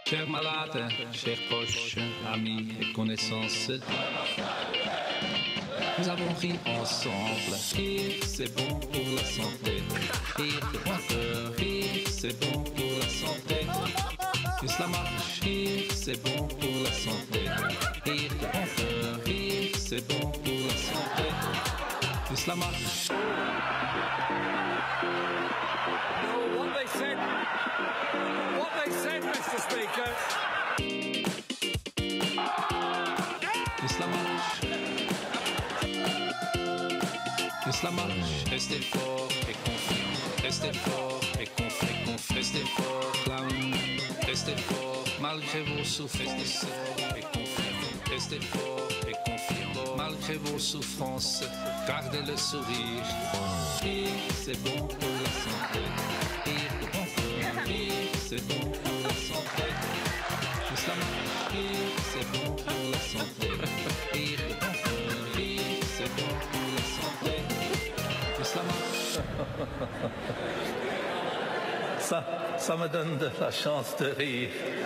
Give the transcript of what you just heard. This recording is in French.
Chers malades, chers proches, amis et connaissances, nous avons ri ensemble. Rire, c'est bon pour la santé. Rire de bonheur, rire, c'est bon pour la santé. Plus la marche, rire, c'est bon pour la santé. Rire de bonheur, rire, c'est bon pour la santé. Plus la marche. What they said, Mr. Speaker. Plus la marche. Plus la marche. Restez fort et confiant. Restez fort et confiant. Restez fort, clown. Restez fort malgré vos souffrances. Restez fort et confiant. Restez fort et confiant malgré vos souffrances. Gardez le sourire. Rire, c'est bon pour la santé. Rire, c'est bon pour la santé. Plus la marche, rire, c'est bon pour la santé. Rire, c'est bon pour la santé. Plus la marche. Ça me donne de la chance de rire.